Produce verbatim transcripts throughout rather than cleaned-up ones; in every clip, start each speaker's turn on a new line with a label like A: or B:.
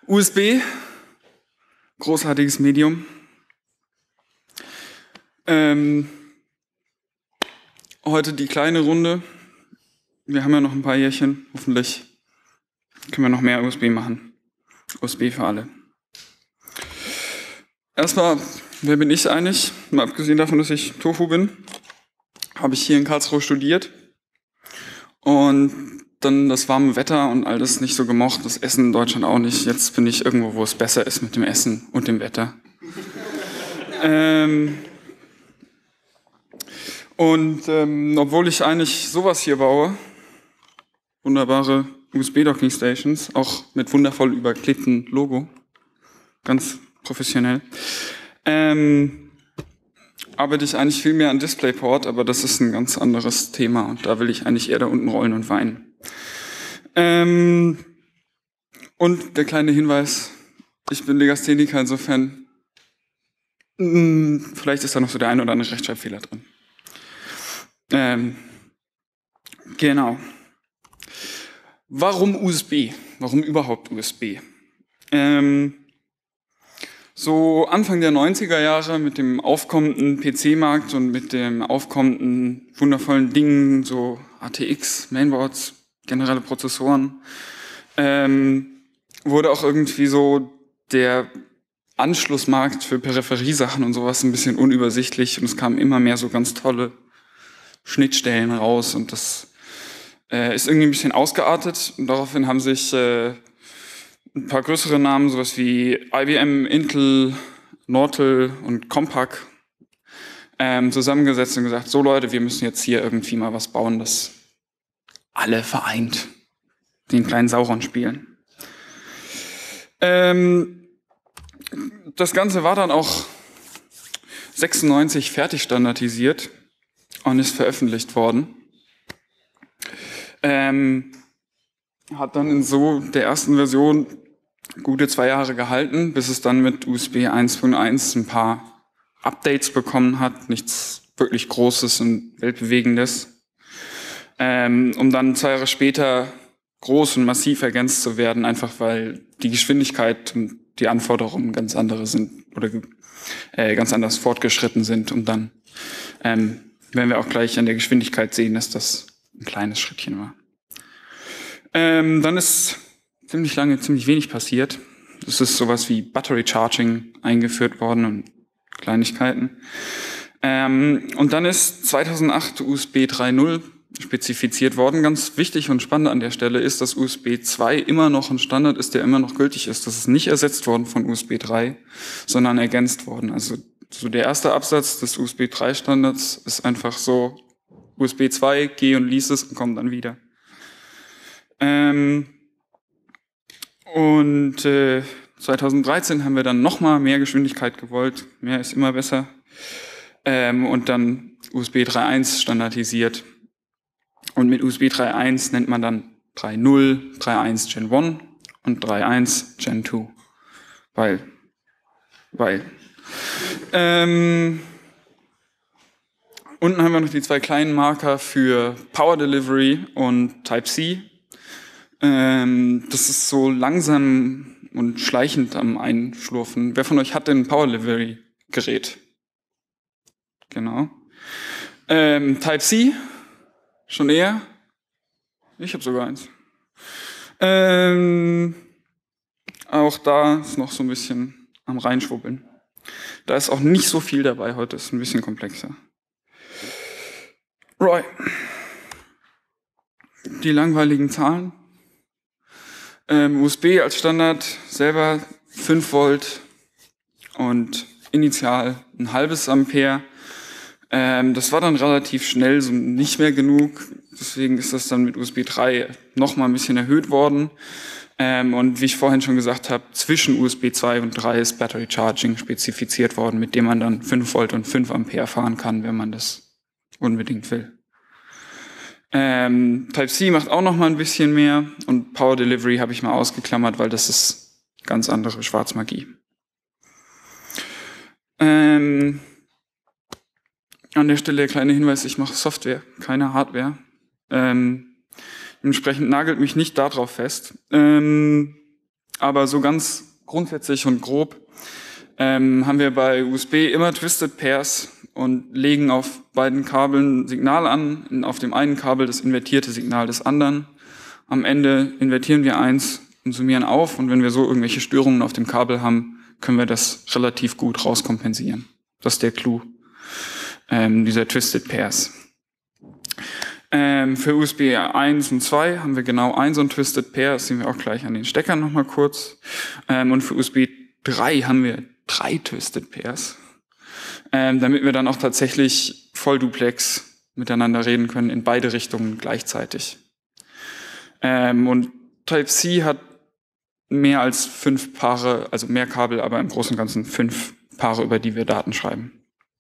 A: U S B, großartiges Medium. Ähm, heute die kleine Runde. Wir haben ja noch ein paar Jährchen. Hoffentlich können wir noch mehr U S B machen. U S B für alle. Erstmal, wer bin ich eigentlich? Mal abgesehen davon, dass ich Tofu bin, habe ich hier in Karlsruhe studiert. Und dann das warme Wetter und all das nicht so gemocht, das Essen in Deutschland auch nicht. Jetzt bin ich irgendwo, wo es besser ist mit dem Essen und dem Wetter. ähm, und ähm, obwohl ich eigentlich sowas hier baue, wunderbare U S B-Docking-Stations, auch mit wundervoll überklebtem Logo, ganz professionell, ähm, arbeite ich eigentlich viel mehr an DisplayPort, aber das ist ein ganz anderes Thema und da will ich eigentlich eher da unten rollen und weinen. Ähm, und der kleine Hinweis, ich bin Legastheniker, insofern mh, vielleicht ist da noch so der ein oder andere Rechtschreibfehler drin. Ähm, genau. Warum U S B? Warum überhaupt U S B? Ähm, so Anfang der neunziger Jahre mit dem aufkommenden P C-Markt und mit dem aufkommenden wundervollen Dingen, so A T X, Mainboards, generelle Prozessoren, ähm, wurde auch irgendwie so der Anschlussmarkt für Peripheriesachen und sowas ein bisschen unübersichtlich und es kamen immer mehr so ganz tolle Schnittstellen raus und das äh, ist irgendwie ein bisschen ausgeartet und daraufhin haben sich äh, ein paar größere Namen, sowas wie I B M, Intel, Nortel und Compaq ähm, zusammengesetzt und gesagt, so Leute, wir müssen jetzt hier irgendwie mal was bauen, das alle vereint, den kleinen Sauron spielen. Ähm, das Ganze war dann auch sechsundneunzig fertig standardisiert und ist veröffentlicht worden. Ähm, hat dann in so der ersten Version gute zwei Jahre gehalten, bis es dann mit U S B eins Punkt eins ein paar Updates bekommen hat, nichts wirklich Großes und Weltbewegendes. Ähm, um dann zwei Jahre später groß und massiv ergänzt zu werden, einfach weil die Geschwindigkeit und die Anforderungen ganz andere sind oder äh, ganz anders fortgeschritten sind. Und dann ähm, werden wir auch gleich an der Geschwindigkeit sehen, dass das ein kleines Schrittchen war. Ähm, dann ist ziemlich lange ziemlich wenig passiert. Es ist sowas wie Battery Charging eingeführt worden und Kleinigkeiten. Ähm, und dann ist zweitausendacht U S B drei Punkt null spezifiziert worden. Ganz wichtig und spannend an der Stelle ist, dass U S B zwei immer noch ein Standard ist, der immer noch gültig ist. Das ist nicht ersetzt worden von U S B drei, sondern ergänzt worden. Also so der erste Absatz des U S B drei Standards ist einfach so U S B zwei, geh und lies es und komm dann wieder. Ähm, und äh, zweitausenddreizehn haben wir dann nochmal mehr Geschwindigkeit gewollt. Mehr ist immer besser. Ähm, und dann U S B drei Punkt eins standardisiert. Und mit U S B drei Punkt eins nennt man dann drei Punkt null, drei Punkt eins Gen eins und drei Punkt eins Gen zwei. Weil, weil. Ähm, unten haben wir noch die zwei kleinen Marker für Power Delivery und Type-C. Ähm, das ist so langsam und schleichend am Einschlurfen. Wer von euch hat denn ein Power Delivery Gerät? Genau. Ähm, Type-C? Schon eher? Ich habe sogar eins. Ähm, auch da ist noch so ein bisschen am Reinschwubbeln. Da ist auch nicht so viel dabei heute, ist ein bisschen komplexer. Roy. Die langweiligen Zahlen. Ähm, U S B als Standard selber fünf Volt und initial ein halbes Ampere. Ähm, das war dann relativ schnell so nicht mehr genug. Deswegen ist das dann mit U S B drei noch mal ein bisschen erhöht worden. Ähm, und wie ich vorhin schon gesagt habe, zwischen U S B zwei und drei ist Battery Charging spezifiziert worden, mit dem man dann fünf Volt und fünf Ampere fahren kann, wenn man das unbedingt will. Ähm, Type-C macht auch noch mal ein bisschen mehr und Power Delivery habe ich mal ausgeklammert, weil das ist ganz andere Schwarzmagie. Ähm, an der Stelle der kleine Hinweis, ich mache Software, keine Hardware. Ähm, Entsprechend nagelt mich nicht darauf fest. Ähm, Aber so ganz grundsätzlich und grob ähm, haben wir bei U S B immer Twisted Pairs und legen auf beiden Kabeln Signal an, auf dem einen Kabel das invertierte Signal des anderen. Am Ende invertieren wir eins und summieren auf, und wenn wir so irgendwelche Störungen auf dem Kabel haben, können wir das relativ gut rauskompensieren. Das ist der Clou ähm, dieser Twisted Pairs. Ähm, für U S B eins und zwei haben wir genau ein so ein Twisted Pair, das sehen wir auch gleich an den Steckern nochmal kurz. Ähm, und für U S B drei haben wir drei Twisted Pairs, ähm, damit wir dann auch tatsächlich Vollduplex miteinander reden können, in beide Richtungen gleichzeitig. Ähm, und Type-C hat mehr als fünf Paare, also mehr Kabel, aber im Großen und Ganzen fünf Paare, über die wir Daten schreiben.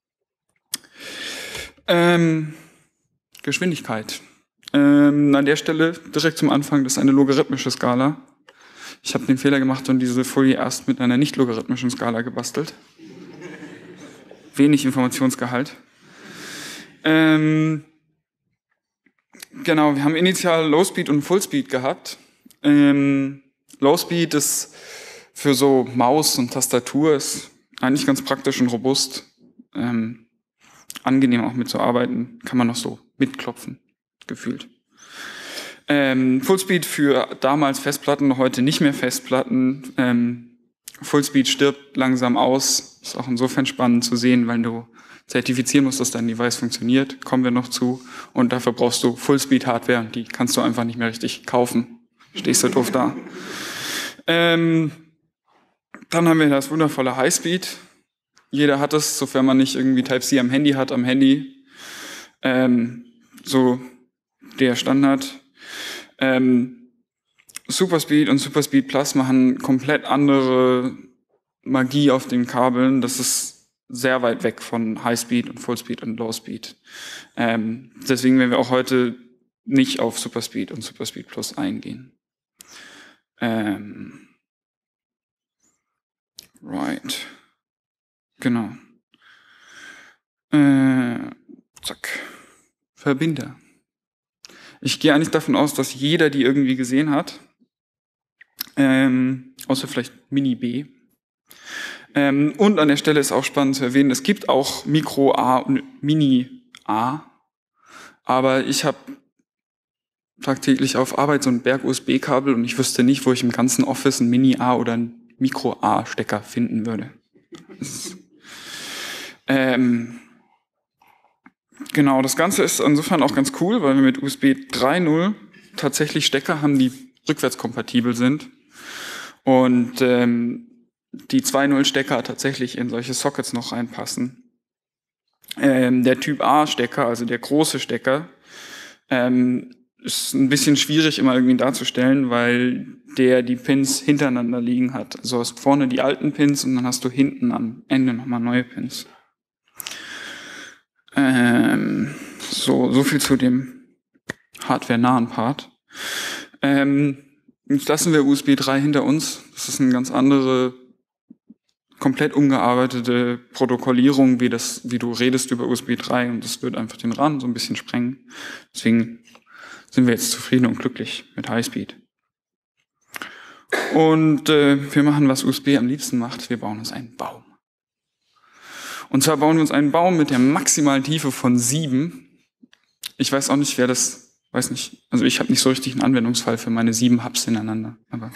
A: Ähm, Geschwindigkeit. Ähm, an der Stelle direkt zum Anfang, das ist eine logarithmische Skala. Ich habe den Fehler gemacht und diese Folie erst mit einer nicht logarithmischen Skala gebastelt. Wenig Informationsgehalt. Ähm, genau, wir haben initial Low Speed und Full Speed gehabt. Ähm, Low Speed ist für so Maus und Tastatur ist eigentlich ganz praktisch und robust. Ähm, angenehm auch mitzuarbeiten, kann man noch so mitklopfen, gefühlt. Ähm, Fullspeed für damals Festplatten, heute nicht mehr Festplatten. Ähm, Fullspeed stirbt langsam aus. Ist auch insofern spannend zu sehen, weil du zertifizieren musst, dass dein Device funktioniert. Kommen wir noch zu. Und dafür brauchst du Fullspeed-Hardware. Die kannst du einfach nicht mehr richtig kaufen. Stehst du doof da. Ähm, dann haben wir das wundervolle Highspeed. Jeder hat es, sofern man nicht irgendwie Type-C am Handy hat, am Handy. Ähm, so der Standard. Ähm, Superspeed und Superspeed Plus machen komplett andere Magie auf den Kabeln. Das ist sehr weit weg von Highspeed und Fullspeed und Lowspeed. Ähm, deswegen werden wir auch heute nicht auf Superspeed und Superspeed Plus eingehen. Ähm, right. Genau. Äh, zack. Verbinder. Ich gehe eigentlich davon aus, dass jeder die irgendwie gesehen hat. Ähm, außer vielleicht Mini B. Ähm, und an der Stelle ist auch spannend zu erwähnen, es gibt auch Micro A und Mini A. Aber ich habe tagtäglich auf Arbeit so ein Berg-U S B-Kabel und ich wüsste nicht, wo ich im ganzen Office ein Mini A oder ein Micro A-Stecker finden würde. Das ist, ähm, Genau, das Ganze ist insofern auch ganz cool, weil wir mit U S B drei Punkt null tatsächlich Stecker haben, die rückwärtskompatibel sind und ähm, die zwei Punkt null Stecker tatsächlich in solche Sockets noch reinpassen. Ähm, der Typ A Stecker, also der große Stecker, ähm, ist ein bisschen schwierig immer irgendwie darzustellen, weil der die Pins hintereinander liegen hat. Also hast vorne die alten Pins und dann hast du hinten am Ende nochmal neue Pins. Ähm, so, so viel zu dem hardware-nahen Part. Ähm, jetzt lassen wir U S B drei hinter uns. Das ist eine ganz andere, komplett umgearbeitete Protokollierung, wie das, wie du redest über U S B drei, und das wird einfach den Rahmen so ein bisschen sprengen. Deswegen sind wir jetzt zufrieden und glücklich mit Highspeed. Und äh, wir machen, was U S B am liebsten macht. Wir bauen uns einen Baum. Und zwar bauen wir uns einen Baum mit der maximalen Tiefe von sieben. Ich weiß auch nicht, wer das, weiß nicht, also ich habe nicht so richtig einen Anwendungsfall für meine sieben Hubs hintereinander. Aber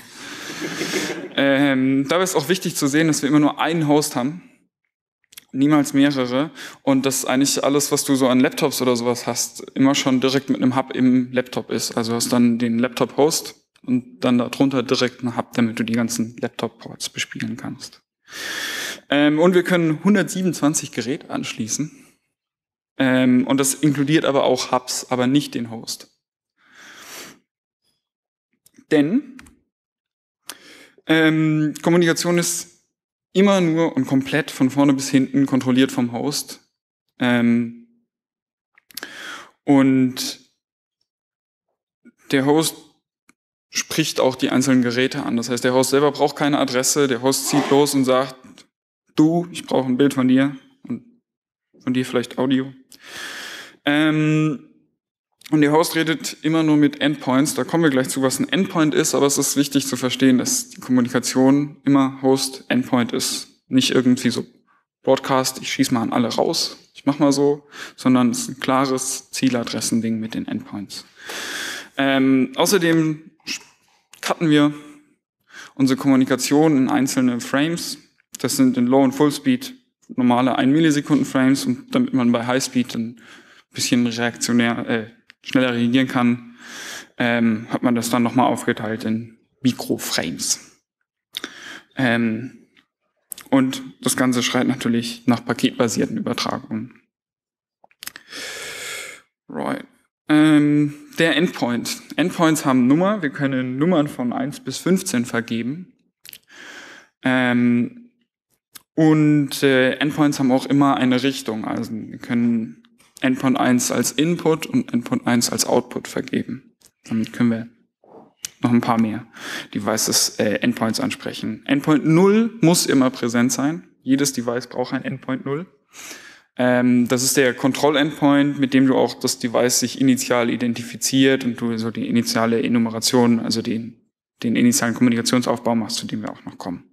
A: ähm, dabei ist auch wichtig zu sehen, dass wir immer nur einen Host haben, niemals mehrere. Und dass eigentlich alles, was du so an Laptops oder sowas hast, immer schon direkt mit einem Hub im Laptop ist. Also hast dann den Laptop-Host und dann darunter direkt einen Hub, damit du die ganzen Laptop-Ports bespielen kannst. Ähm, und wir können hundertsiebenundzwanzig Geräte anschließen. Ähm, und das inkludiert aber auch Hubs, aber nicht den Host. Denn ähm, Kommunikation ist immer nur und komplett von vorne bis hinten kontrolliert vom Host. Ähm, und der Host spricht auch die einzelnen Geräte an. Das heißt, der Host selber braucht keine Adresse. Der Host zieht los und sagt, du, ich brauche ein Bild von dir und von dir vielleicht Audio. Ähm, Und der Host redet immer nur mit Endpoints. Da kommen wir gleich zu, was ein Endpoint ist, aber es ist wichtig zu verstehen, dass die Kommunikation immer Host-Endpoint ist. Nicht irgendwie so Broadcast, ich schieße mal an alle raus, ich mach mal so, sondern es ist ein klares Zieladressending mit den Endpoints. Ähm, außerdem cutten wir unsere Kommunikation in einzelne Frames. Das sind in Low- und Fullspeed normale ein Millisekunden Frames, und damit man bei Highspeed ein bisschen reaktionär, äh, schneller reagieren kann, ähm, hat man das dann nochmal aufgeteilt in Mikroframes. Ähm, und das Ganze schreit natürlich nach paketbasierten Übertragungen. Right. Ähm, der Endpoint. Endpoints haben Nummer. Wir können Nummern von eins bis fünfzehn vergeben. Ähm, und äh, Endpoints haben auch immer eine Richtung. Also wir können Endpoint eins als Input und Endpoint eins als Output vergeben. Damit können wir noch ein paar mehr Devices, äh, Endpoints ansprechen. Endpoint null muss immer präsent sein. Jedes Device braucht ein Endpoint null. Ähm, das ist der Kontroll-Endpoint, mit dem du auch das Device sich initial identifiziert und du so die initiale Enumeration, also den, den initialen Kommunikationsaufbau machst, zu dem wir auch noch kommen.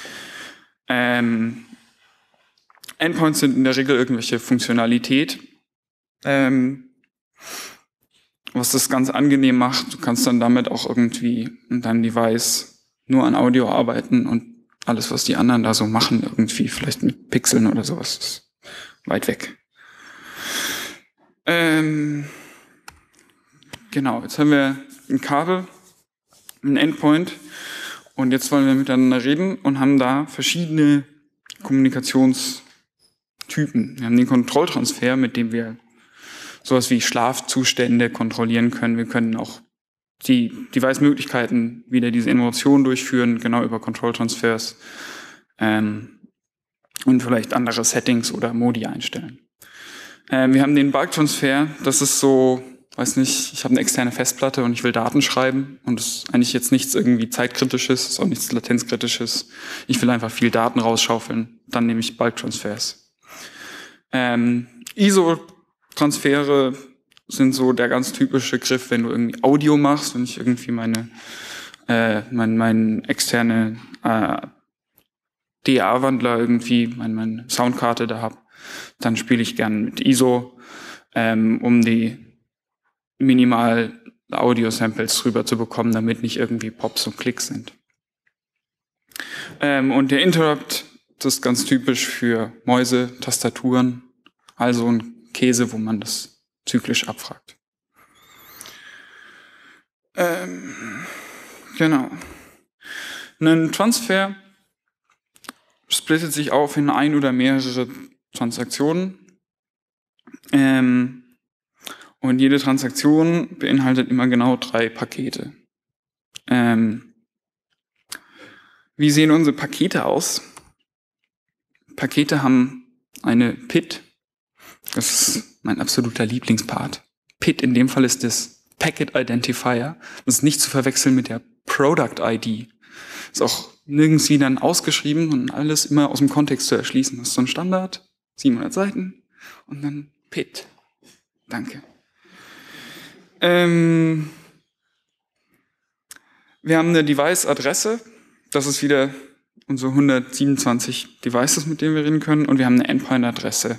A: Ähm, Endpoints sind in der Regel irgendwelche Funktionalität, ähm, was das ganz angenehm macht. Du kannst dann damit auch irgendwie in deinem Device nur an Audio arbeiten und alles, was die anderen da so machen, irgendwie vielleicht mit Pixeln oder sowas, ist weit weg. Ähm, genau, jetzt haben wir ein Kabel, ein Endpoint, und jetzt wollen wir miteinander reden und haben da verschiedene Kommunikationstypen. Wir haben den Kontrolltransfer, mit dem wir sowas wie Schlafzustände kontrollieren können. Wir können auch die Device-Möglichkeiten wieder diese Emotionen durchführen, genau über Kontrolltransfers, ähm, und vielleicht andere Settings oder Modi einstellen. Ähm, wir haben den Bulk-Transfer, das ist so, weiß nicht, ich habe eine externe Festplatte und ich will Daten schreiben, und das ist eigentlich jetzt nichts irgendwie Zeitkritisches, ist auch nichts Latenzkritisches. Ich will einfach viel Daten rausschaufeln, dann nehme ich Bulk-Transfers. Ähm, I S O-Transfere sind so der ganz typische Griff, wenn du irgendwie Audio machst, wenn ich irgendwie meine, äh, mein, mein externe äh, D A-Wandler irgendwie, meine, meine Soundkarte da habe, dann spiele ich gern mit I S O, ähm, um die minimal Audio-Samples rüber zu bekommen, damit nicht irgendwie Pops und Klicks sind. Ähm, und der Interrupt, das ist ganz typisch für Mäuse, Tastaturen, also ein Käse, wo man das zyklisch abfragt. Ähm, genau. Ein Transfer splittet sich auf in ein oder mehrere Transaktionen. Ähm, und jede Transaktion beinhaltet immer genau drei Pakete. Ähm, wie sehen unsere Pakete aus? Pakete haben eine P I D. Das ist mein absoluter Lieblingspart. P I D in dem Fall ist das Packet Identifier. Das ist nicht zu verwechseln mit der Product I D. Ist auch nirgends wie dann ausgeschrieben und alles immer aus dem Kontext zu erschließen. Das ist so ein Standard, siebenhundert Seiten und dann P I D. Danke. Ähm, wir haben eine Device-Adresse. Das ist wieder unsere hundertsiebenundzwanzig Devices, mit denen wir reden können. Und wir haben eine Endpoint-Adresse.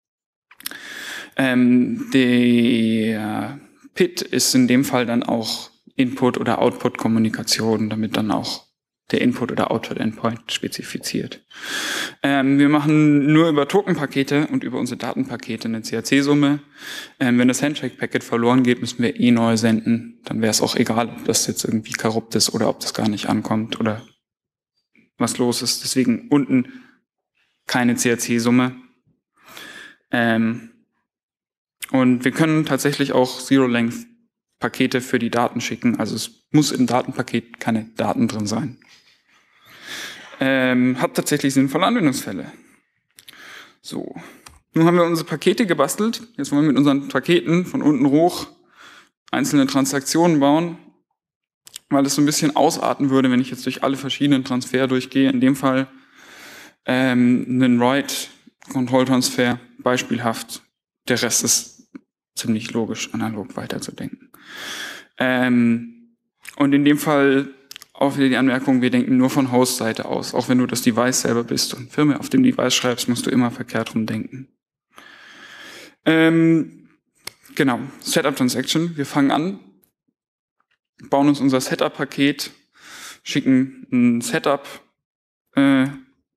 A: Ähm, der P I D ist in dem Fall dann auch Input- oder Output-Kommunikation, damit dann auch der Input- oder Output-Endpoint spezifiziert. Ähm, wir machen nur über Token-Pakete und über unsere Datenpakete eine C A C-Summe. Ähm, wenn das Handshake-Packet verloren geht, müssen wir eh neu senden. Dann wäre es auch egal, ob das jetzt irgendwie korrupt ist oder ob das gar nicht ankommt oder was los ist. Deswegen unten keine C A C-Summe. Ähm, und wir können tatsächlich auch Zero-Length-Pakete für die Daten schicken. Also es muss im Datenpaket keine Daten drin sein. Ähm, hat tatsächlich sinnvolle Anwendungsfälle. So, nun haben wir unsere Pakete gebastelt. Jetzt wollen wir mit unseren Paketen von unten hoch einzelne Transaktionen bauen, weil es so ein bisschen ausarten würde, wenn ich jetzt durch alle verschiedenen Transfer durchgehe. In dem Fall ähm, einen Write-Kontrolltransfer, beispielhaft. Der Rest ist ziemlich logisch, analog weiterzudenken. Ähm, und in dem Fall auch wieder die Anmerkung, wir denken nur von Host-Seite aus. Auch wenn du das Device selber bist und Firmware auf dem Device schreibst, musst du immer verkehrt rum denken. Ähm, genau, Setup Transaction. Wir fangen an, bauen uns unser Setup-Paket, schicken ein Setup äh,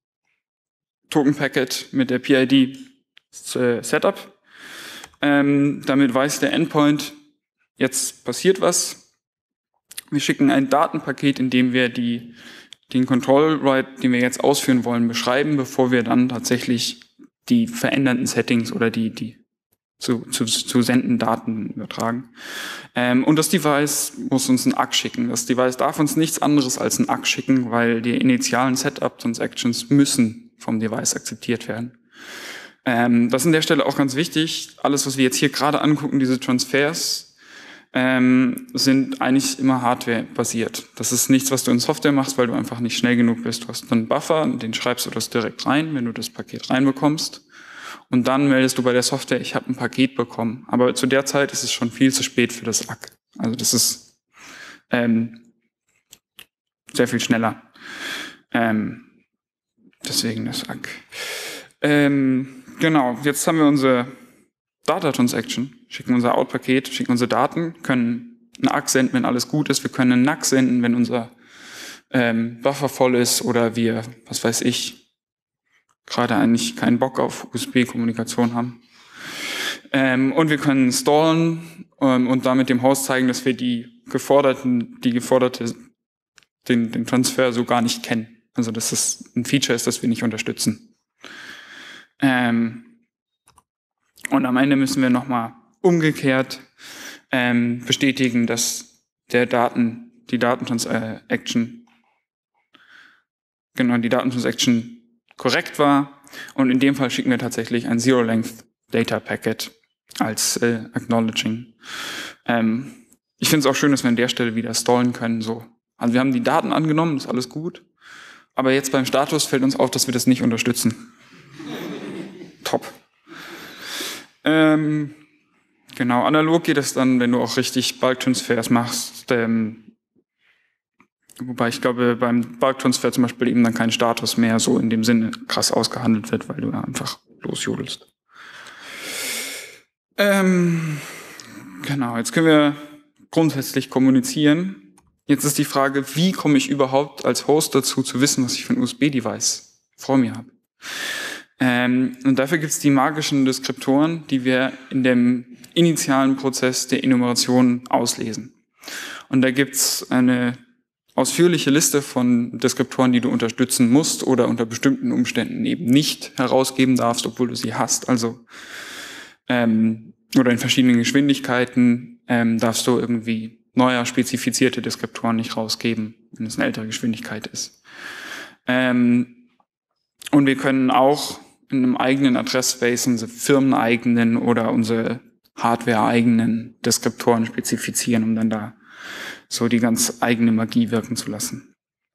A: Token-Packet mit der P I D äh, Setup. Ähm, damit weiß der Endpoint, jetzt passiert was. Wir schicken ein Datenpaket, in dem wir die, den Control-Write, den wir jetzt ausführen wollen, beschreiben, bevor wir dann tatsächlich die veränderten Settings oder die, die zu, zu, zu senden Daten übertragen. Ähm, und das Device muss uns ein A C K schicken. Das Device darf uns nichts anderes als ein A C K schicken, weil die initialen Setup-Transactions müssen vom Device akzeptiert werden. Ähm, das ist an der Stelle auch ganz wichtig. Alles, was wir jetzt hier gerade angucken, diese Transfers, ähm, sind eigentlich immer Hardware-basiert. Das ist nichts, was du in Software machst, weil du einfach nicht schnell genug bist. Du hast einen Buffer, den schreibst du das direkt rein, wenn du das Paket reinbekommst. Und dann meldest du bei der Software, ich habe ein Paket bekommen. Aber zu der Zeit ist es schon viel zu spät für das A C K. Also das ist ähm, sehr viel schneller. Ähm, deswegen das A C K. Ähm, genau, jetzt haben wir unsere Data Transaction, schicken unser Out-Paket, schicken unsere Daten, können ein A C K senden, wenn alles gut ist. Wir können einen N A C senden, wenn unser ähm, Buffer voll ist oder wir, was weiß ich, gerade eigentlich keinen Bock auf U S B-Kommunikation haben. Ähm, und wir können stallen ähm, und damit dem Host zeigen, dass wir die geforderten, die geforderte, den, den Transfer so gar nicht kennen. Also dass das ein Feature ist, das wir nicht unterstützen. Ähm, und am Ende müssen wir nochmal umgekehrt ähm, bestätigen, dass der Daten, die Datentransaction, genau, die Datentransaction korrekt war. Und in dem Fall schicken wir tatsächlich ein Zero-Length Data Packet als äh, Acknowledging. Ähm, ich finde es auch schön, dass wir an der Stelle wieder stallen können. So. Also wir haben die Daten angenommen, ist alles gut. Aber jetzt beim Status fällt uns auf, dass wir das nicht unterstützen. Top. Ähm, genau, analog geht es dann, wenn du auch richtig Bulk-Transfers machst. Ähm, wobei ich glaube, beim Bulk-Transfer zum Beispiel eben dann kein Status mehr so in dem Sinne krass ausgehandelt wird, weil du einfach losjodelst. Ähm, genau, jetzt können wir grundsätzlich kommunizieren. Jetzt ist die Frage, wie komme ich überhaupt als Host dazu, zu wissen, was ich für ein U S B-Device vor mir habe. Ähm, und dafür gibt es die magischen Deskriptoren, die wir in dem initialen Prozess der Enumeration auslesen. Und da gibt es eine ausführliche Liste von Deskriptoren, die du unterstützen musst oder unter bestimmten Umständen eben nicht herausgeben darfst, obwohl du sie hast. Also ähm, oder in verschiedenen Geschwindigkeiten ähm, darfst du irgendwie neuer spezifizierte Deskriptoren nicht rausgeben, wenn es eine ältere Geschwindigkeit ist. Ähm, und wir können auch in einem eigenen Adressspace unsere firmeneigenen oder unsere hardware-eigenen Deskriptoren spezifizieren, um dann da so die ganz eigene Magie wirken zu lassen.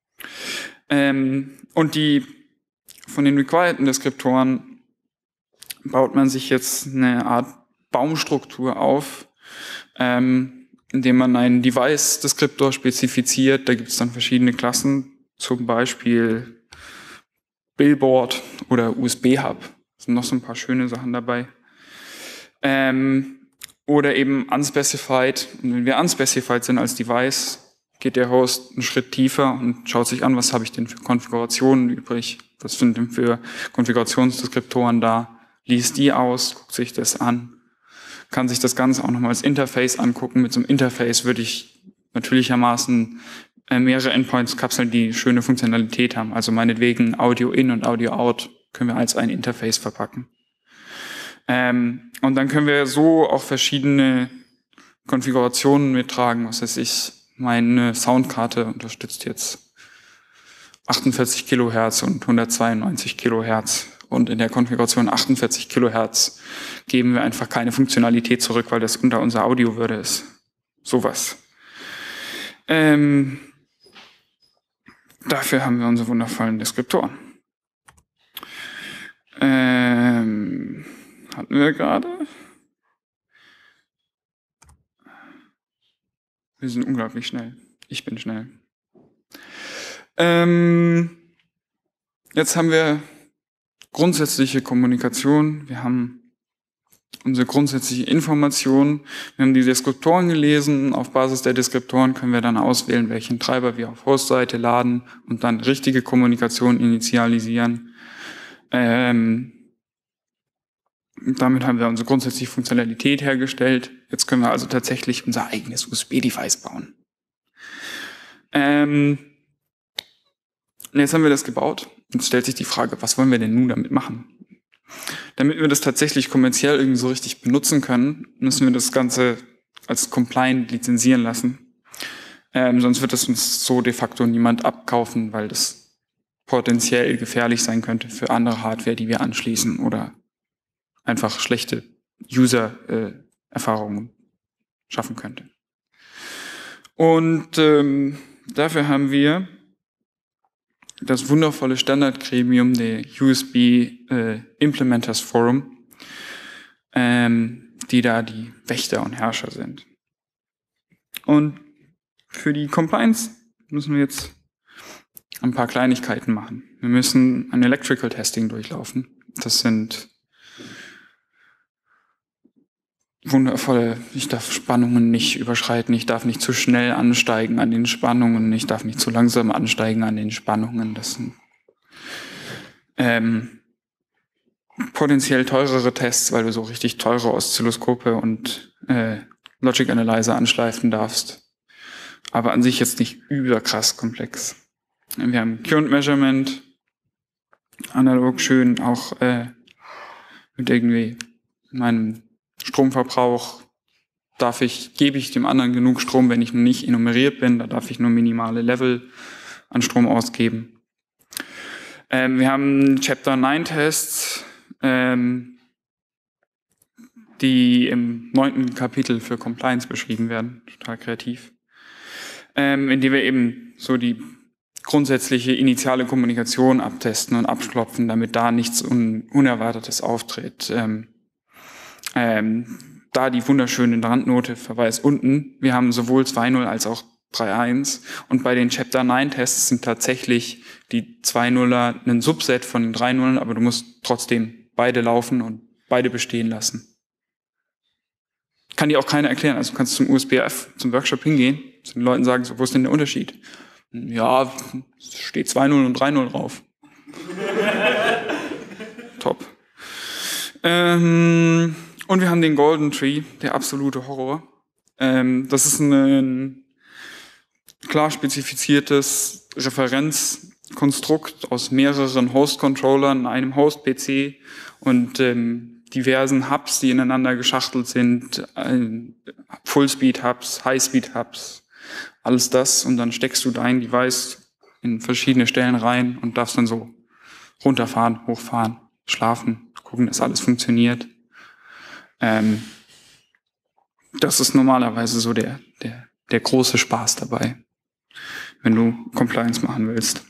A: Ähm, und die von den requireden Deskriptoren baut man sich jetzt eine Art Baumstruktur auf, ähm, indem man einen Device-Deskriptor spezifiziert. Da gibt es dann verschiedene Klassen, zum Beispiel Billboard oder U S B-Hub. Da sind noch so ein paar schöne Sachen dabei. Ähm, oder eben unspecified. Und wenn wir unspecified sind als Device, geht der Host einen Schritt tiefer und schaut sich an, was habe ich denn für Konfigurationen übrig, was sind denn für Konfigurationsdeskriptoren da, liest die aus, guckt sich das an, kann sich das Ganze auch nochmal als Interface angucken. Mit so einem Interface würde ich natürlichermaßen mehrere Endpoints kapseln, die schöne Funktionalität haben. Also meinetwegen Audio in und Audio out können wir als ein Interface verpacken. Ähm, und dann können wir so auch verschiedene Konfigurationen mittragen. Was weiß ich, meine Soundkarte unterstützt jetzt achtundvierzig Kilohertz und hundertzweiundneunzig Kilohertz. Und in der Konfiguration achtundvierzig Kilohertz geben wir einfach keine Funktionalität zurück, weil das unter unserer Audiowürde ist. Sowas. Ähm, dafür haben wir unsere wundervollen Deskriptoren. Ähm, hatten wir gerade? Wir sind unglaublich schnell. Ich bin schnell. Ähm, jetzt haben wir grundsätzliche Kommunikation. Wir haben unsere grundsätzliche Information. Wir haben die Deskriptoren gelesen. Auf Basis der Deskriptoren können wir dann auswählen, welchen Treiber wir auf Hostseite laden und dann richtige Kommunikation initialisieren. Ähm, damit haben wir unsere grundsätzliche Funktionalität hergestellt. Jetzt können wir also tatsächlich unser eigenes U S B-Device bauen. Ähm, jetzt haben wir das gebaut. Jetzt stellt sich die Frage, was wollen wir denn nun damit machen? Damit wir das tatsächlich kommerziell irgendwie so richtig benutzen können, müssen wir das Ganze als compliant lizenzieren lassen. Ähm, sonst wird das uns so de facto niemand abkaufen, weil das potenziell gefährlich sein könnte für andere Hardware, die wir anschließen oder einfach schlechte User-Erfahrungen äh, schaffen könnte. Und ähm, dafür haben wir das wundervolle Standardgremium der U S B äh, Implementers Forum, ähm, die da die Wächter und Herrscher sind. Und für die Compliance müssen wir jetzt ein paar Kleinigkeiten machen. Wir müssen ein Electrical Testing durchlaufen. Das sind wundervolle, ich darf Spannungen nicht überschreiten, ich darf nicht zu schnell ansteigen an den Spannungen, ich darf nicht zu langsam ansteigen an den Spannungen. Das sind ähm, potenziell teurere Tests, weil du so richtig teure Oszilloskope und äh, Logic Analyzer anschleifen darfst. Aber an sich jetzt nicht überkrass komplex. Wir haben Current Measurement, analog schön, auch äh, mit irgendwie meinem Stromverbrauch darf ich, gebe ich dem anderen genug Strom, wenn ich noch nicht enumeriert bin, da darf ich nur minimale Level an Strom ausgeben. Ähm, wir haben Chapter neun Tests, ähm, die im neunten Kapitel für Compliance beschrieben werden, total kreativ, ähm, in die wir eben so die grundsätzliche initiale Kommunikation abtesten und abklopfen, damit da nichts Un- Unerwartetes auftritt. Ähm, Ähm, da die wunderschöne Randnote, Verweis unten. Wir haben sowohl zwei Null als auch drei eins. Und bei den Chapter neun Tests sind tatsächlich die zwei Nuller ein Subset von den drei Nullen, aber du musst trotzdem beide laufen und beide bestehen lassen. Kann dir auch keiner erklären. Also du kannst zum U S B F, zum Workshop hingehen, zu den Leuten sagen, so, wo ist denn der Unterschied? Ja, es steht zwei Null und drei Null drauf. Top. Ähm, Und wir haben den Golden Tree, der absolute Horror. Ähm, das ist ein klar spezifiziertes Referenzkonstrukt aus mehreren Host-Controllern, einem Host-P C und ähm, diversen Hubs, die ineinander geschachtelt sind, äh, Full-Speed-Hubs, High-Speed-Hubs, alles das. Und dann steckst du dein Device in verschiedene Stellen rein und darfst dann so runterfahren, hochfahren, schlafen, gucken, dass alles funktioniert. Ähm, das ist normalerweise so der, der, der große Spaß dabei, wenn du Compliance machen willst.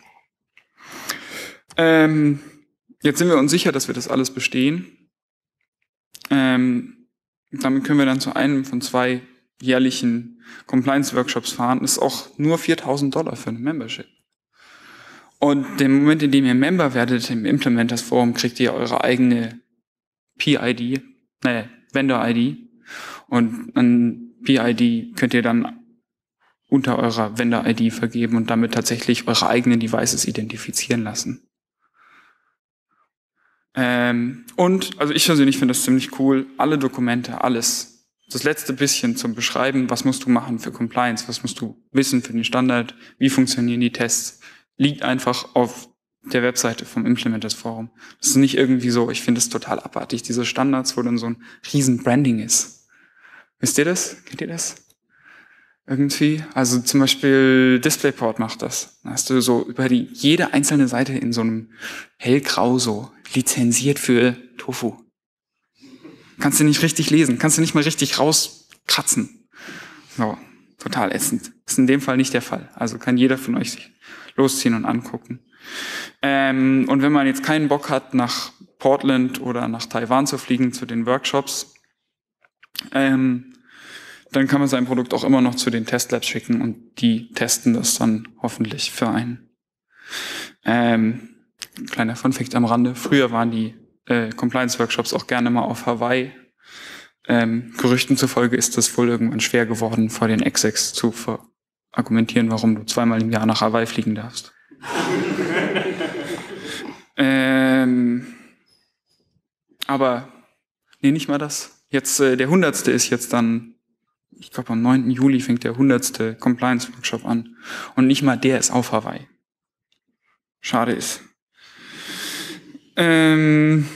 A: Ähm, jetzt sind wir uns sicher, dass wir das alles bestehen. Ähm, damit können wir dann zu einem von zwei jährlichen Compliance-Workshops fahren. Das ist auch nur viertausend Dollar für eine Membership. Und im Moment, in dem ihr Member werdet im Implementers Forum, kriegt ihr eure eigene P I D, nee, Vendor I D. Und an P I D könnt ihr dann unter eurer Vendor I D vergeben und damit tatsächlich eure eigenen Devices identifizieren lassen. Ähm, und, also ich persönlich finde das ziemlich cool, alle Dokumente, alles. Das letzte bisschen zum Beschreiben, was musst du machen für Compliance, was musst du wissen für den Standard, wie funktionieren die Tests, liegt einfach auf der Webseite vom Implementers Forum. Das ist nicht irgendwie so, ich finde es total abartig, diese Standards, wo dann so ein riesen Branding ist. Wisst ihr das? Kennt ihr das? Irgendwie? Also zum Beispiel DisplayPort macht das. Da hast du so über die, jede einzelne Seite in so einem hellgrau so lizenziert für Tofu. Kannst du nicht richtig lesen, kannst du nicht mal richtig rauskratzen. So, total ätzend. Ist in dem Fall nicht der Fall. Also kann jeder von euch sich losziehen und angucken. Ähm, und wenn man jetzt keinen Bock hat, nach Portland oder nach Taiwan zu fliegen zu den Workshops, ähm, dann kann man sein Produkt auch immer noch zu den Testlabs schicken und die testen das dann hoffentlich für einen. Ähm, kleiner Funfact am Rande, früher waren die äh, Compliance-Workshops auch gerne mal auf Hawaii. Ähm, Gerüchten zufolge ist es wohl irgendwann schwer geworden, vor den Execs zu argumentieren, warum du zweimal im Jahr nach Hawaii fliegen darfst. ähm, aber, nee, nicht mal das. Jetzt, äh, der hundertste ist jetzt dann, ich glaube am neunten Juli fängt der hundertste Compliance-Workshop an. Und nicht mal der ist auf Hawaii. Schade ist. Ähm,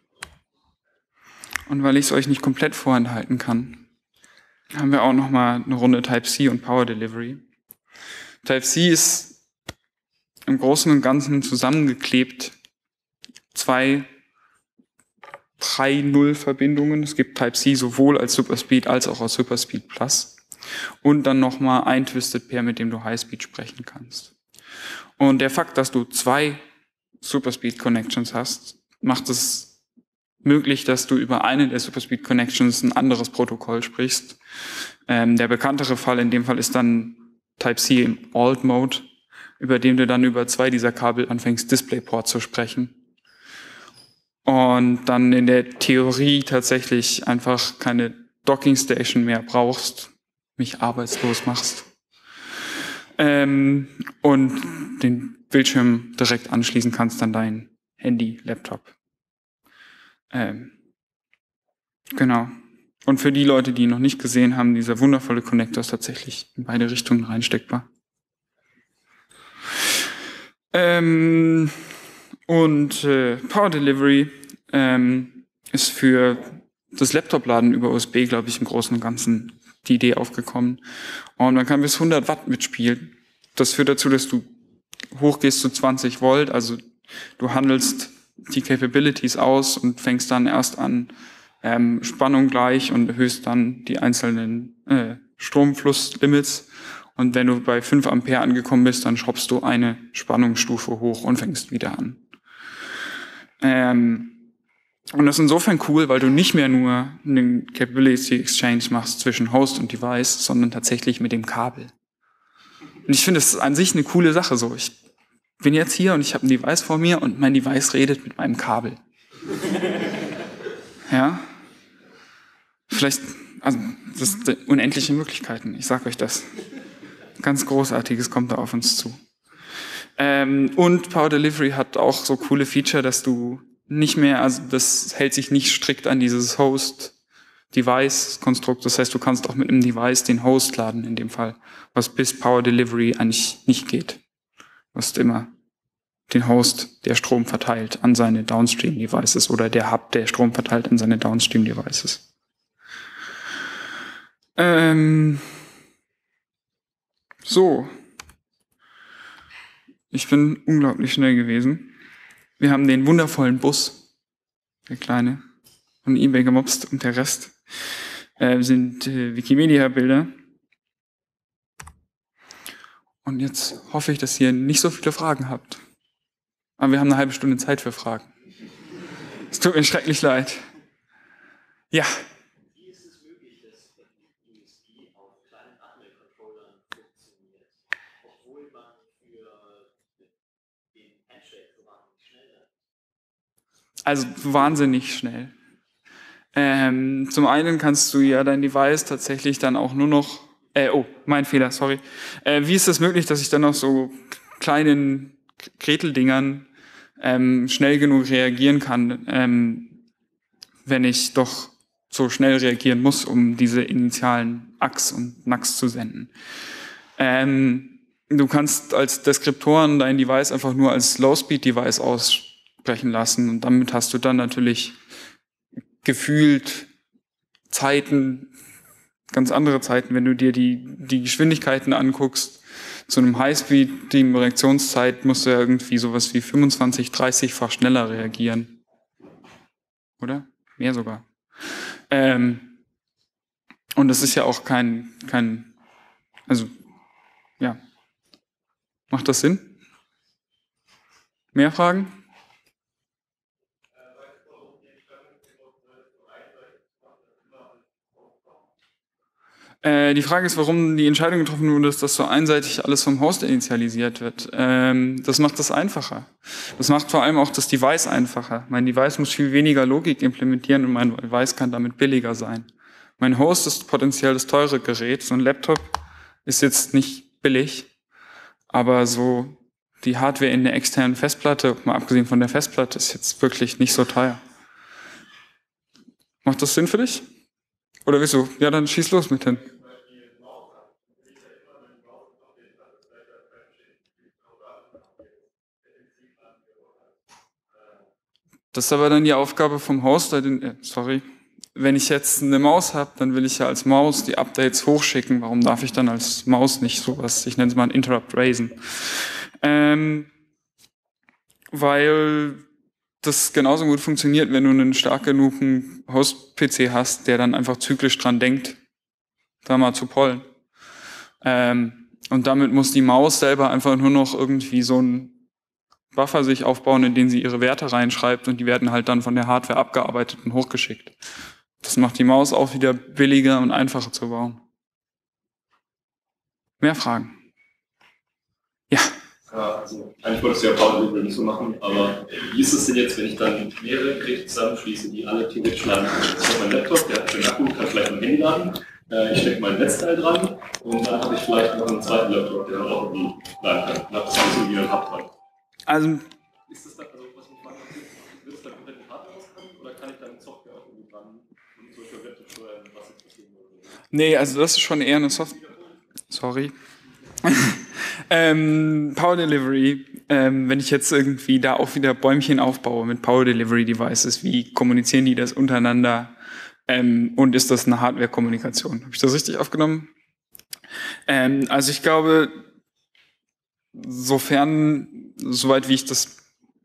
A: und weil ich es euch nicht komplett vorenthalten kann, haben wir auch noch mal eine Runde Type-C und Power Delivery. Type-C ist im Großen und Ganzen zusammengeklebt zwei drei Null-Verbindungen. Es gibt Type-C sowohl als Superspeed als auch als Superspeed Plus. Und dann nochmal ein Twisted Pair, mit dem du Highspeed sprechen kannst. Und der Fakt, dass du zwei Superspeed Connections hast, macht es möglich, dass du über eine der Superspeed Connections ein anderes Protokoll sprichst. Ähm, der bekanntere Fall in dem Fall ist dann Type-C im Alt Mode, über dem du dann über zwei dieser Kabel anfängst, DisplayPort zu sprechen. Und dann in der Theorie tatsächlich einfach keine Docking Station mehr brauchst, mich arbeitslos machst. Ähm, und den Bildschirm direkt anschließen kannst an dein Handy, Laptop. Ähm, genau. Und für die Leute, die ihn noch nicht gesehen haben, dieser wundervolle Connector ist tatsächlich in beide Richtungen reinsteckbar. Ähm, und äh, Power Delivery ähm, ist für das Laptop-Laden über U S B, glaube ich, im Großen und Ganzen die Idee aufgekommen. Und man kann bis hundert Watt mitspielen. Das führt dazu, dass du hochgehst zu zwanzig Volt, also du handelst die Capabilities aus und fängst dann erst an, ähm, Spannung gleich und erhöhst dann die einzelnen äh, Stromflusslimits. Und wenn du bei fünf Ampere angekommen bist, dann schraubst du eine Spannungsstufe hoch und fängst wieder an. Ähm, und das ist insofern cool, weil du nicht mehr nur einen Capability Exchange machst zwischen Host und Device, sondern tatsächlich mit dem Kabel. Und ich finde, das ist an sich eine coole Sache so. Ich bin jetzt hier und ich habe ein Device vor mir und mein Device redet mit meinem Kabel. Ja? Vielleicht, also, das sind unendliche Möglichkeiten, ich sag euch das. Ganz Großartiges kommt da auf uns zu. Ähm, und Power Delivery hat auch so coole Feature, dass du nicht mehr, also das hält sich nicht strikt an dieses Host-Device-Konstrukt. Das heißt, du kannst auch mit einem Device den Host laden in dem Fall, was bis Power Delivery eigentlich nicht geht. Du hast immer den Host, der Strom verteilt an seine Downstream-Devices oder der Hub, der Strom verteilt an seine Downstream-Devices. Ähm, so. Ich bin unglaublich schnell gewesen. Wir haben den wundervollen Bus, der kleine, von eBay gemobst und der Rest äh, sind äh, Wikimedia-Bilder. Und jetzt hoffe ich, dass ihr nicht so viele Fragen habt. Aber wir haben eine halbe Stunde Zeit für Fragen. Es tut mir schrecklich leid. Ja. Wie ist es möglich, dass U S B auf kleinen Atmel-Controllern funktioniert, obwohl man für den Handshake so wahnsinnig schnell ist? Also wahnsinnig schnell. Ähm, zum einen kannst du ja dein Device tatsächlich dann auch nur noch, äh, oh, mein Fehler, sorry. Äh, wie ist es möglich, dass ich dann auf so kleinen Greteldingern ähm, schnell genug reagieren kann, ähm, wenn ich doch so schnell reagieren muss, um diese initialen A X und N A X zu senden? Ähm, du kannst als Deskriptoren dein Device einfach nur als Low-Speed-Device aussprechen lassen und damit hast du dann natürlich gefühlt Zeiten, ganz andere Zeiten, wenn du dir die, die Geschwindigkeiten anguckst. Zu einem Highspeed, die Reaktionszeit musst du ja irgendwie sowas wie fünfundzwanzig, dreißig-fach schneller reagieren. Oder? Mehr sogar. Ähm, und das ist ja auch kein, kein, also, ja. Macht das Sinn? Mehr Fragen? Äh, die Frage ist, warum die Entscheidung getroffen wurde, dass das so einseitig alles vom Host initialisiert wird. Ähm, das macht das einfacher. Das macht vor allem auch das Device einfacher. Mein Device muss viel weniger Logik implementieren und mein Device kann damit billiger sein. Mein Host ist potenziell das teure Gerät. So ein Laptop ist jetzt nicht billig, aber so die Hardware in der externen Festplatte, mal abgesehen von der Festplatte, ist jetzt wirklich nicht so teuer. Macht das Sinn für dich? Oder wieso? Ja, dann schieß los mit hin. Das ist aber dann die Aufgabe vom Host. Äh, sorry. Wenn ich jetzt eine Maus habe, dann will ich ja als Maus die Updates hochschicken. Warum darf ich dann als Maus nicht sowas, ich nenne es mal ein Interrupt raisen? Ähm, weil das genauso gut funktioniert, wenn du einen stark genugen Host-P C hast, der dann einfach zyklisch dran denkt, da mal zu pollen. Ähm, und damit muss die Maus selber einfach nur noch irgendwie so ein Buffer sich aufbauen, in den sie ihre Werte reinschreibt und die werden halt dann von der Hardware abgearbeitet und hochgeschickt. Das macht die Maus auch wieder billiger und einfacher zu bauen. Mehr Fragen? Ja.
B: Ja, also eigentlich wolltest du ja Power Delivery nicht so machen, aber wie ist es denn jetzt, wenn ich dann mehrere Geräte zusammenschließe, die alle theoretisch laden können? Ich habe meinen Laptop, der hat einen Akku, kann vielleicht mein Handy laden, äh, ich stecke mein Netzteil dran und dann habe ich vielleicht noch einen zweiten Laptop, der dann auch irgendwie laden kann. Dann habe ich so wie ein Hub dran.
A: Also,
B: ist das dann, also was mich fragt, wird es dann komplett die Hardware auskommen oder kann ich dann mit Software auch irgendwie dran und zum Beispiel Web steuern, was jetzt passieren würde?
A: Nee, also das ist schon eher eine Software. Sorry. ähm, Power Delivery, ähm, wenn ich jetzt irgendwie da auch wieder Bäumchen aufbaue mit Power Delivery Devices, wie kommunizieren die das untereinander ähm, und ist das eine Hardware-Kommunikation? Habe ich das richtig aufgenommen? Ähm, also ich glaube, sofern, soweit wie ich das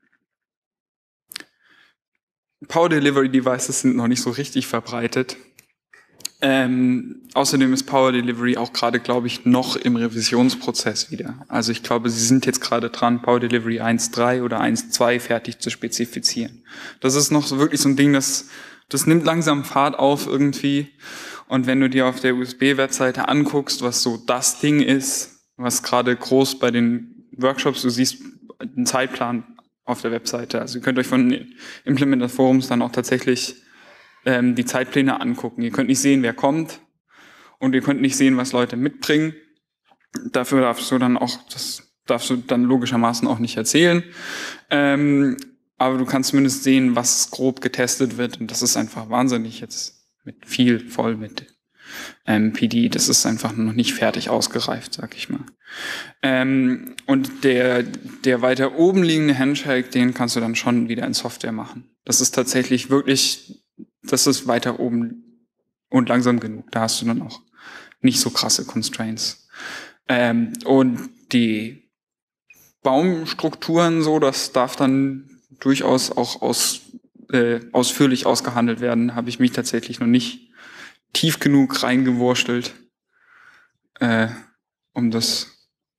A: Power Delivery Devices sind noch nicht so richtig verbreitet. Ähm, außerdem ist Power Delivery auch gerade, glaube ich, noch im Revisionsprozess wieder. Also ich glaube, sie sind jetzt gerade dran, Power Delivery eins Punkt drei oder eins Punkt zwei fertig zu spezifizieren. Das ist noch so wirklich so ein Ding, das, das nimmt langsam Fahrt auf irgendwie. Und wenn du dir auf der U S B-Webseite anguckst, was so das Ding ist, was gerade groß bei den Workshops, du siehst einen Zeitplan auf der Webseite. Also ihr könnt euch von Implementer Forums dann auch tatsächlich ähm, die Zeitpläne angucken. Ihr könnt nicht sehen, wer kommt und ihr könnt nicht sehen, was Leute mitbringen. Dafür darfst du dann auch, das darfst du dann logischermaßen auch nicht erzählen. Ähm, aber du kannst zumindest sehen, was grob getestet wird und das ist einfach wahnsinnig jetzt mit viel voll mit ähm, P D. Das ist einfach noch nicht fertig ausgereift, sag ich mal. Ähm, und der, der weiter oben liegende Handshake, den kannst du dann schon wieder in Software machen. Das ist tatsächlich wirklich, das ist weiter oben und langsam genug. Da hast du dann auch nicht so krasse Constraints. Ähm, und die Baumstrukturen so, das darf dann durchaus auch aus, äh, ausführlich ausgehandelt werden. Habe ich mich tatsächlich noch nicht tief genug reingewurstelt, äh, um das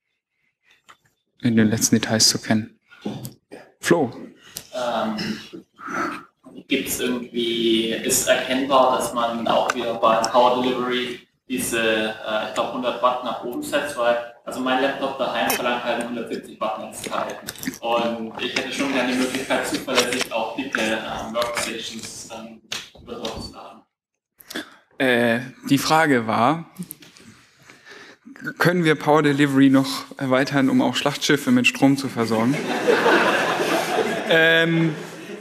A: in den letzten Details zu kennen. Flo?
C: Ähm, Gibt es irgendwie, ist erkennbar, dass man auch wieder bei Power Delivery diese, äh, ich glaube, hundert Watt nach oben setzt, weil also mein Laptop daheim verlangt halt hundertsiebzig Watt Netzteil. Und ich hätte schon gerne die Möglichkeit, zuverlässig auch dicke äh, Workstations dann über drauf zu laden.
A: Äh, die Frage war, können wir Power Delivery noch erweitern, um auch Schlachtschiffe mit Strom zu versorgen? ähm,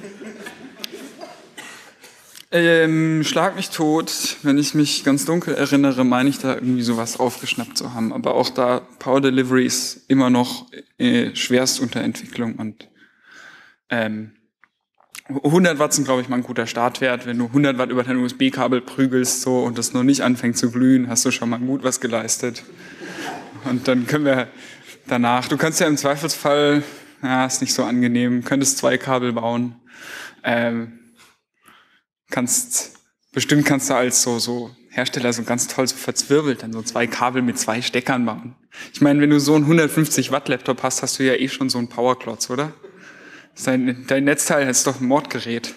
A: ähm, schlag mich tot, wenn ich mich ganz dunkel erinnere, meine ich da irgendwie sowas aufgeschnappt zu haben. Aber auch da, Power Delivery ist immer noch äh, schwerst unter Entwicklung und ähm, hundert Watt sind, glaube ich, mal ein guter Startwert. Wenn du hundert Watt über dein U S B-Kabel prügelst so und das noch nicht anfängt zu glühen, hast du schon mal gut was geleistet. Und dann können wir danach, du kannst ja im Zweifelsfall, ja, ist nicht so angenehm, könntest zwei Kabel bauen. Ähm, kannst, bestimmt kannst du als so, so Hersteller so ganz toll so verzwirbelt dann so zwei Kabel mit zwei Steckern bauen. Ich meine, wenn du so einen hundertfünfzig Watt Laptop hast, hast du ja eh schon so einen Powerklotz, oder? Dein, dein Netzteil ist doch ein Mordgerät.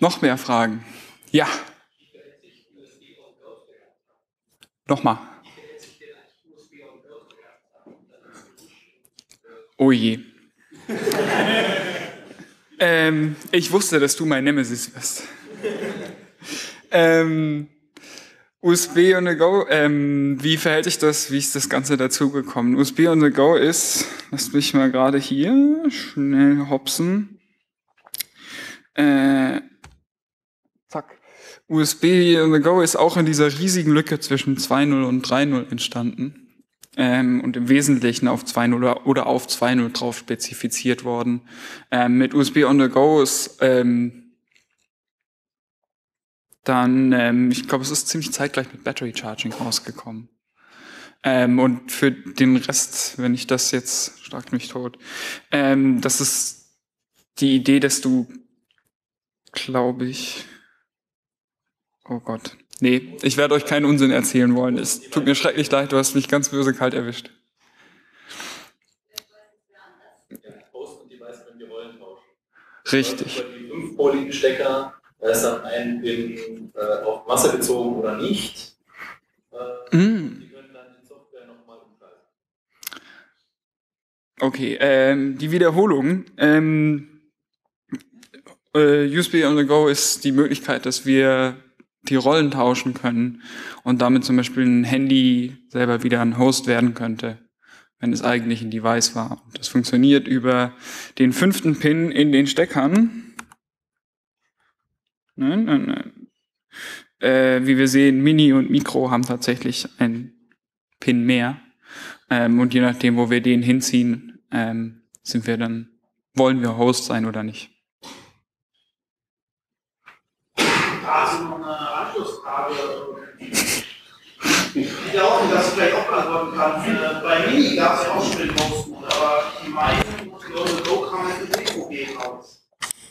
A: Noch mehr Fragen? Ja. Nochmal. Oh je. ähm, ich wusste, dass du mein Nemesis wirst. ähm, U S B on the Go, ähm, wie verhält sich das, wie ist das Ganze dazugekommen? U S B on the Go ist, lasst mich mal gerade hier schnell hopsen. Äh, zack. U S B on the Go ist auch in dieser riesigen Lücke zwischen zwei Punkt null und drei Punkt null entstanden. Ähm, und im Wesentlichen auf zwei Punkt null oder auf zwei Punkt null drauf spezifiziert worden. Ähm, mit U S B on the Go ist ähm, dann, ähm, ich glaube, es ist ziemlich zeitgleich mit Battery Charging rausgekommen. Ähm, und für den Rest, wenn ich das jetzt, schlag mich tot, ähm, das ist die Idee, dass du, glaube ich, oh Gott, nee, ich werde euch keinen Unsinn erzählen wollen. Es tut mir schrecklich leid, du hast mich ganz böse kalt erwischt.
B: Host und Device können die Rollen tauschen.
A: Richtig.
B: Über die fünfpoligen Stecker, da ist dann ein Pin äh, auf Masse bezogen oder nicht. Äh,
A: Mm.
B: Die können dann die Software nochmal umschalten.
A: Okay, ähm, die Wiederholung. Ähm, äh, U S B on the Go ist die Möglichkeit, dass wir die Rollen tauschen können und damit zum Beispiel ein Handy selber wieder ein Host werden könnte, wenn es eigentlich ein Device war. Und das funktioniert über den fünften Pin in den Steckern. Nein, nein, nein. Äh, wie wir sehen, Mini und Micro haben tatsächlich einen Pin mehr. Ähm, und je nachdem, wo wir den hinziehen, ähm, sind wir dann, wollen wir Host sein oder nicht.
D: Also noch eine Anschlussfrage, die auch, dass du vielleicht auch beantworten kannst. Äh, bei Mini gab es ja auch schon den Host, aber die meisten Leute Go kamen mit dem Mikro gehen aus.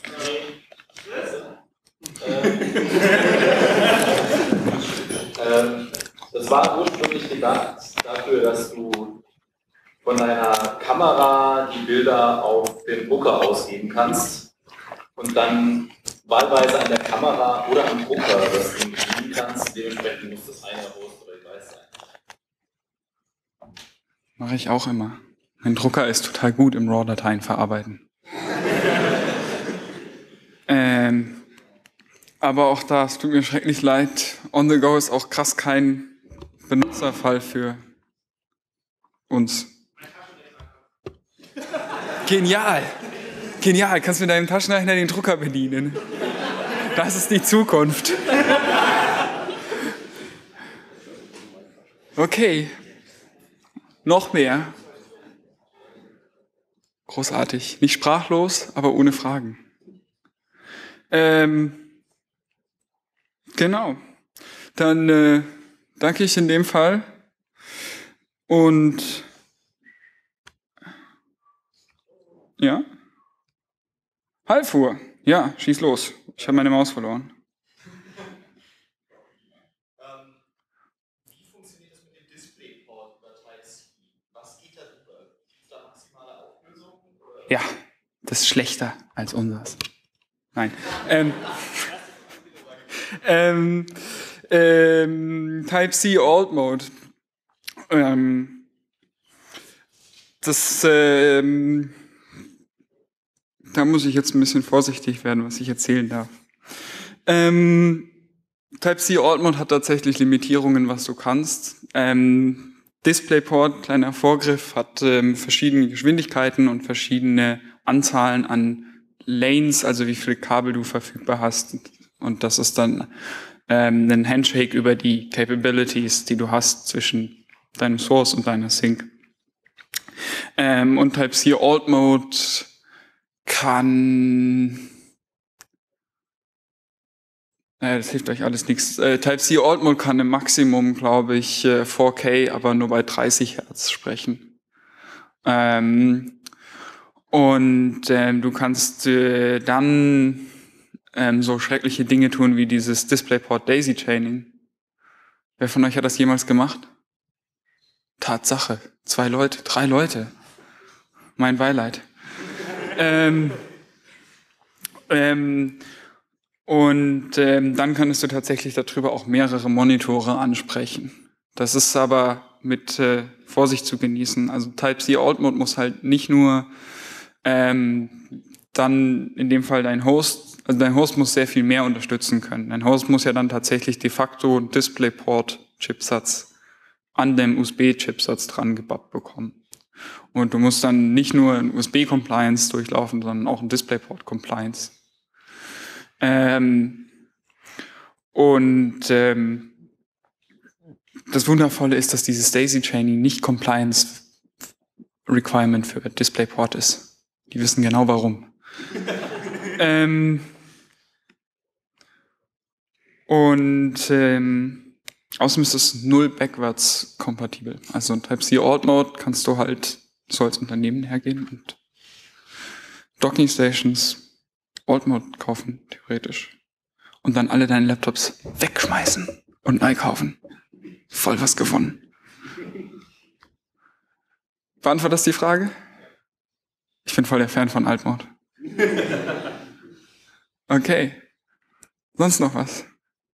B: Ähm, das war ursprünglich gedacht dafür, dass du von deiner Kamera die Bilder auf den Drucker ausgeben kannst und dann wahlweise an der Kamera oder am Drucker das Ding bedienen kannst. Dementsprechend muss das eine Host oder Device sein.
A: Mache ich auch immer. Mein Drucker ist total gut im RAW-Dateien verarbeiten. ähm, aber auch da, es tut mir schrecklich leid. On the Go ist auch krass kein Benutzerfall für uns. Genial! Genial, kannst mit deinem Taschenrechner den Drucker bedienen. Das ist die Zukunft. Okay. Noch mehr. Großartig. Nicht sprachlos, aber ohne Fragen. Ähm, genau. Dann äh, danke ich in dem Fall. Und ja. Halbfuhr. Ja, schieß los. Ich habe meine Maus verloren.
E: Ähm, wie funktioniert das mit dem DisplayPort über Type-C? Was geht da drüber? Gibt es da maximale Auflösung? Oder?
A: Ja, das ist schlechter als unseres. Nein. Ähm, ähm, ähm, Type-C Alt Mode. Ähm, das, ähm, da muss ich jetzt ein bisschen vorsichtig werden, was ich erzählen darf. Ähm, Type-C Alt Mode hat tatsächlich Limitierungen, was du kannst. Ähm, DisplayPort, kleiner Vorgriff, hat ähm, verschiedene Geschwindigkeiten und verschiedene Anzahlen an Lanes, also wie viele Kabel du verfügbar hast. Und das ist dann ähm, ein Handshake über die Capabilities, die du hast zwischen deinem Source und deiner Sync. Ähm, und Type-C Alt Mode kann, äh, das hilft euch alles nichts. Äh, Type-C Alt Mode kann im Maximum, glaube ich, äh, vier K, aber nur bei dreißig Hertz sprechen. Ähm, und ähm, du kannst äh, dann ähm, so schreckliche Dinge tun wie dieses DisplayPort Daisy Chaining. Wer von euch hat das jemals gemacht? Tatsache. Zwei Leute, drei Leute. Mein Beileid. ähm, ähm, Und ähm, dann kannst du tatsächlich darüber auch mehrere Monitore ansprechen. Das ist aber mit äh, Vorsicht zu genießen. Also Type-C Alt Mode muss halt nicht nur ähm, dann in dem Fall dein Host, also dein Host muss sehr viel mehr unterstützen können. Dein Host muss ja dann tatsächlich de facto einen DisplayPort-Chipsatz an dem U S B-Chipsatz dran gebappt bekommen. Und du musst dann nicht nur ein U S B-Compliance durchlaufen, sondern auch ein DisplayPort-Compliance. Ähm, und ähm, das Wundervolle ist, dass dieses Daisy-Chaining nicht Compliance-Requirement für DisplayPort ist. Die wissen genau warum. ähm, und ähm, außerdem ist es null backwards kompatibel. Also Type-C Alt Mode kannst du halt so als Unternehmen hergehen und Docking Stations Alt Mode kaufen, theoretisch. Und dann alle deine Laptops wegschmeißen und neu kaufen. Voll was gewonnen. Beantwortet das die Frage? Ich bin voll der Fan von Alt Mode. Okay. Sonst noch was?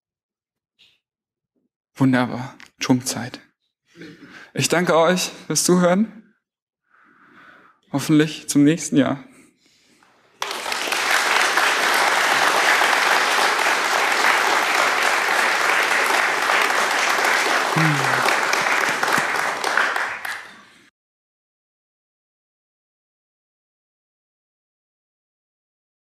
A: Wunderbar. Schwungzeit. Ich danke euch fürs Zuhören. Hoffentlich zum nächsten Jahr.